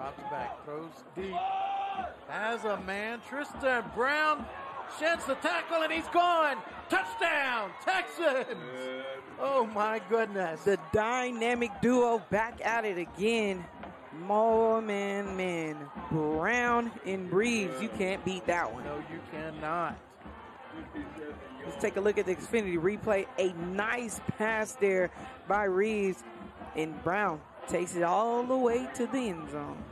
Drops back, throws deep. Has a man. Tristen Brown sheds the tackle, and he's gone. Touchdown, Texans. Oh, my goodness. The dynamic duo back at it again. Man. Brown and Reeves. You can't beat that one. No, you cannot. Let's take a look at the Xfinity replay. A nice pass there by Reeves. And Brown takes it all the way to the end zone.